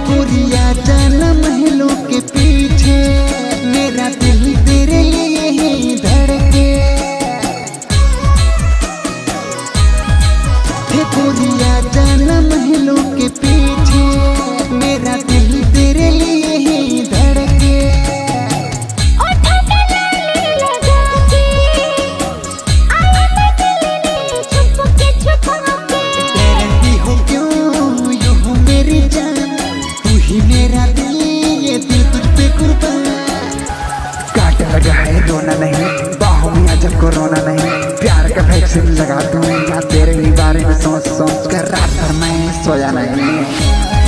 गोरिया जाना महलों के पीछे, मेरा दिल तेरे लिए ही धड़के। हे गोरिया जाना महलों के पीछे, मेरा दिल तेरे लिए ही धड़के। डरती हो क्यों यूं हो मेरी जान, तू ही मेरा दिल, ये दिल तुझ पे कुर्बान। कांटे लगा है रोना नहीं, बाहों में अजब को रोना नहीं, प्यार का वैक्सीन लगा दूं या तेरे ही बारे में सोच सोच कर रात भर मैं सोया नहीं।